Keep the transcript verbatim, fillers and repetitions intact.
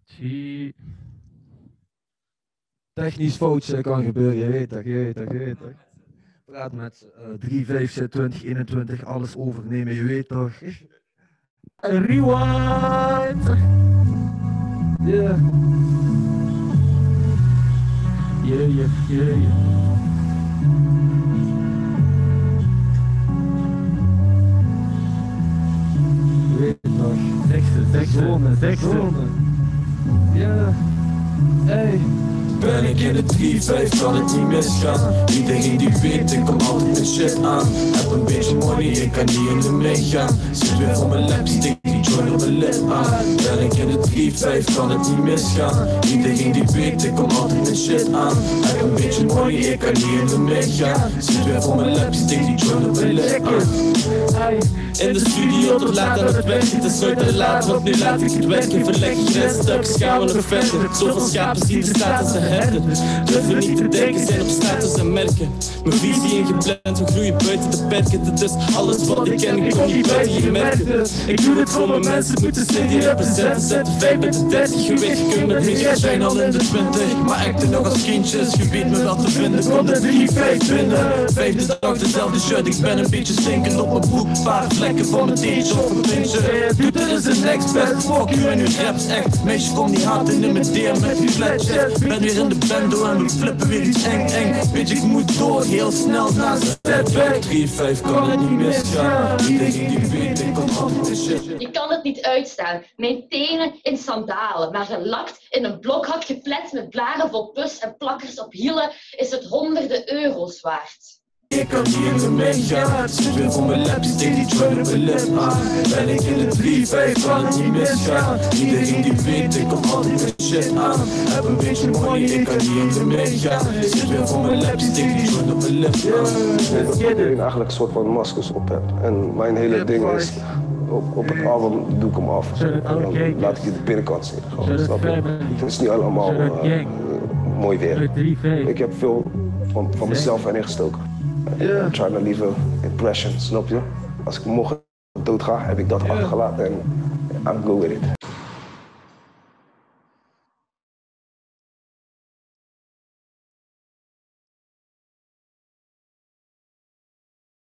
Zie. Technisch foutje kan gebeuren, je weet dat, je weet dat, je weet dat. Praat met uh, drie, vijf, twintig, eenentwintig, alles overnemen, je weet toch. Rewind! Yeah. Yeah, yeah, yeah, yeah. Je weet toch. Teksten, teksten, Zonen, teksten. zonen. Ja. Hey. Ben ik in de drie vijf, kan het niet misgaan. Iedereen die weet, ik kom altijd met shit aan. Heb een beetje money, ik kan niet in de meegaan. Zit weer voor mijn lap, stik die joint op mijn lip aan. Ben ik in de drie vijf, kan het niet misgaan. Iedereen die weet, ik kom altijd met shit aan. Heb een beetje money, ik kan niet in de meegaan. Zit weer voor mijn lap, stik die joint op mijn lip aan. In de studio tot laat aan het werk, het is nooit te laat, want nu laat ik het werken. Verleg ik reststuk, gaan we nog verder. Zoveel schapen zien de staat als een herder. Durven niet te denken, zijn op status en merken. Mijn visie ingepland, we groeien buiten de perken. Het is alles wat ik ken, ik kom niet buiten je merken. Ik doe het voor mijn mensen, moeten ze die representen. Zet de vijf met de dertig gewicht, je kunt met me, jij zijn al in de twintig. Maar acten nog als kindjes, je weet me wel te vinden. Kom de drie vijf binnen, vijfde dag dezelfde shirt. Ik ben een beetje stinkend op mijn broek, paar vlekken van mijn t-shirt of een pintje. Doe dit is een next best, fuck you en uw raps echt. Meisje kom niet haten in mijn D M met die flatchat. Ben weer in de bando en we flippen weer iets eng eng. Weet je ik moet door, heel snel naast de setback. drie vijf kan het niet misgaan. Iedereen die weet, ik kom altijd in shit. Je kan het niet uitstaan. Mijn tenen in sandalen, maar gelakt in een blokhak gefletst met blaren vol pus en plakkers op hielen is het honderden euro's waard. Ik kan niet in de meegaan. Zit weer voor mijn lap, stik die joint op mijn lip aan. Ben ik in de drie vijf, kan het niet misgaan. Iedereen die weet, ik kom altijd met shit aan. Heb een beetje money, ik kan niet in de meegaan. Zit weer voor mijn lap, stik die joint op mijn lip aan. Dat iedereen eigenlijk een soort van maskers op hebt. En mijn hele ding is, op, op het album doe ik hem af. En dan laat ik je de binnenkant zien. Gewoon, snap je? Het is niet allemaal uh, mooi weer. Ik heb veel van, van mezelf erin gestoken. Yeah. I'm trying to leave an impression, snap je? Als ik morgen dood ga, heb ik dat achtergelaten en I'm good with it.